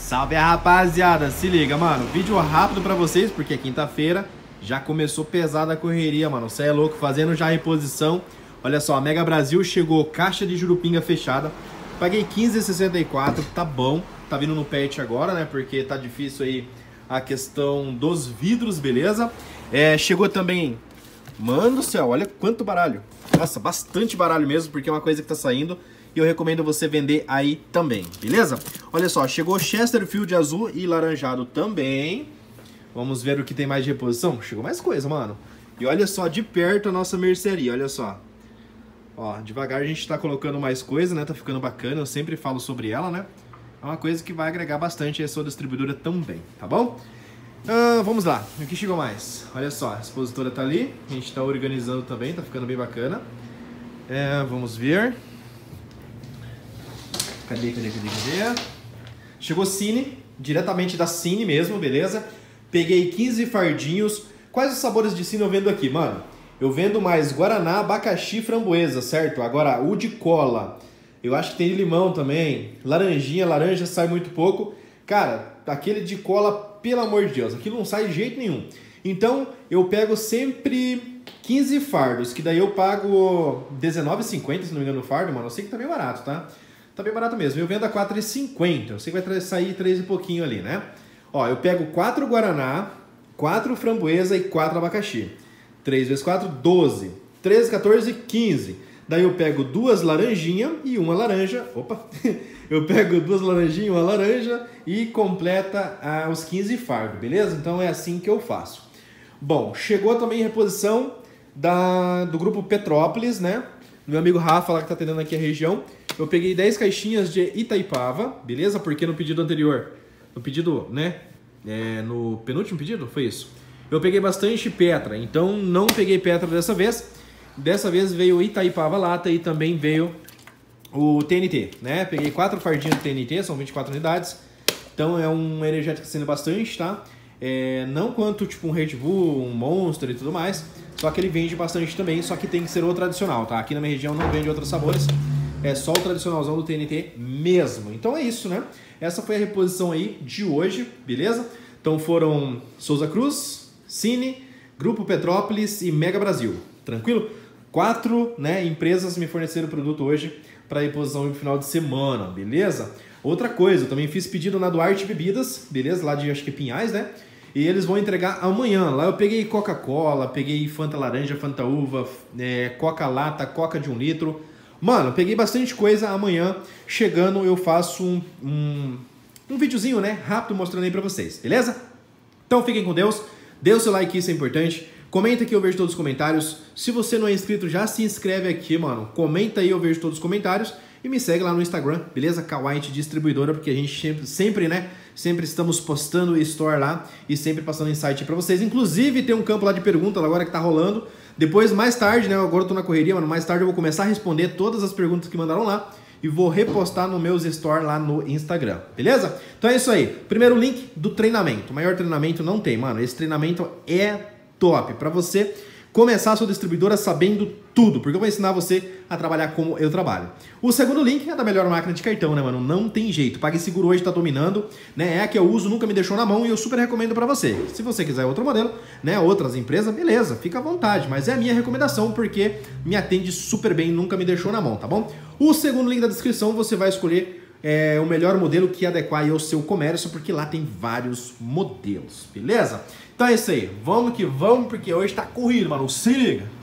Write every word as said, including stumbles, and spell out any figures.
Salve a rapaziada, se liga, mano, vídeo rápido pra vocês, porque é quinta-feira, já começou pesada a correria, mano, cê é louco, fazendo já a reposição. Olha só, a Mega Brasil chegou, caixa de jurupinga fechada, paguei quinze reais e sessenta e quatro centavos, tá bom, tá vindo no pet agora, né, porque tá difícil aí a questão dos vidros, beleza? É, chegou também, mano do céu, olha quanto baralho, nossa, bastante baralho mesmo, porque é uma coisa que tá saindo. E eu recomendo você vender aí também, beleza? Olha só, chegou Chesterfield azul e laranjado também. Vamos ver o que tem mais de reposição. Chegou mais coisa, mano. E olha só, de perto a nossa mercearia, olha só. Ó, devagar a gente tá colocando mais coisa, né? Tá ficando bacana, eu sempre falo sobre ela, né? É uma coisa que vai agregar bastante a sua distribuidora também, tá bom? Ah, vamos lá, o que chegou mais? Olha só, a expositora tá ali. A gente tá organizando também, tá ficando bem bacana. É, vamos ver... Cadê, cadê, cadê, cadê? Chegou Cine, diretamente da Cine mesmo, beleza? Peguei quinze fardinhos. Quais os sabores de Cine eu vendo aqui, mano? Eu vendo mais Guaraná, abacaxi e framboesa, certo? Agora, o de cola, eu acho que tem de limão também. Laranjinha, laranja sai muito pouco. Cara, aquele de cola, pelo amor de Deus, aquilo não sai de jeito nenhum. Então, eu pego sempre quinze fardos, que daí eu pago dezenove reais e cinquenta centavos, se não me engano, o fardo, mano. Eu sei que tá bem barato, tá? Tá bem barato mesmo. Eu vendo a quatro reais e cinquenta centavos. Eu sei que vai sair três e pouquinho ali, né? Ó, eu pego quatro Guaraná, quatro framboesa e quatro abacaxi. três vezes quatro, doze. treze, quatorze, quinze. Daí eu pego duas laranjinhas e uma laranja. Opa! Eu pego duas laranjinhas e uma laranja e completa ah, os quinze fardos, beleza? Então é assim que eu faço. Bom, chegou também a reposição da, do grupo Petrópolis, né? Meu amigo Rafa, lá que tá atendendo aqui a região. Eu peguei dez caixinhas de Itaipava, beleza? Porque no pedido anterior, no pedido, né? É, no penúltimo pedido, foi isso. Eu peguei bastante Petra, então não peguei Petra dessa vez. Dessa vez veio o Itaipava Lata e também veio o T N T, né? Peguei quatro fardinhos de T N T, são vinte e quatro unidades. Então é um energético sendo bastante, tá? É, não quanto tipo um Red Bull, um Monster e tudo mais. Só que ele vende bastante também, só que tem que ser o tradicional, tá? Aqui na minha região não vende outros sabores. É só o tradicionalzão do T N T mesmo. Então é isso, né? Essa foi a reposição aí de hoje, beleza? Então foram Souza Cruz, Cine, Grupo Petrópolis e Mega Brasil. Tranquilo? Quatro, né, empresas me forneceram produto hoje para reposição no final de semana, beleza? Outra coisa, eu também fiz pedido na Duarte Bebidas, beleza? Lá de, acho que Pinhais, né? E eles vão entregar amanhã. Lá eu peguei Coca-Cola, peguei Fanta Laranja, Fanta Uva, é, Coca Lata, Coca de um litro. Mano, peguei bastante coisa. Amanhã, chegando, eu faço um, um, um videozinho, né? Rápido, mostrando aí pra vocês, beleza? Então fiquem com Deus. Dê o seu like, isso é importante. Comenta aqui, eu vejo todos os comentários. Se você não é inscrito, já se inscreve aqui, mano. Comenta aí, eu vejo todos os comentários. E me segue lá no Instagram, beleza? Kawaii Distribuidora, porque a gente sempre, sempre, né? Sempre estamos postando store lá e sempre passando insight pra vocês. Inclusive, tem um campo lá de perguntas agora que tá rolando. Depois, mais tarde, né? Agora eu tô na correria, mano. Mais tarde eu vou começar a responder todas as perguntas que mandaram lá e vou repostar no meus store lá no Instagram, beleza? Então é isso aí. Primeiro link do treinamento. O maior treinamento não tem, mano. Esse treinamento é top pra você começar a sua distribuidora sabendo tudo, porque eu vou ensinar você a trabalhar como eu trabalho. O segundo link é da melhor máquina de cartão, né, mano? Não tem jeito. PagSeguro hoje tá dominando, né? É a que eu uso, nunca me deixou na mão e eu super recomendo pra você. Se você quiser outro modelo, né, outras empresas, beleza, fica à vontade, mas é a minha recomendação porque me atende super bem, nunca me deixou na mão, tá bom? O segundo link da descrição, você vai escolher é, o melhor modelo que adequar ao seu comércio, porque lá tem vários modelos, beleza? Então é isso aí, vamos que vamos, porque hoje tá corrido, mano, se liga!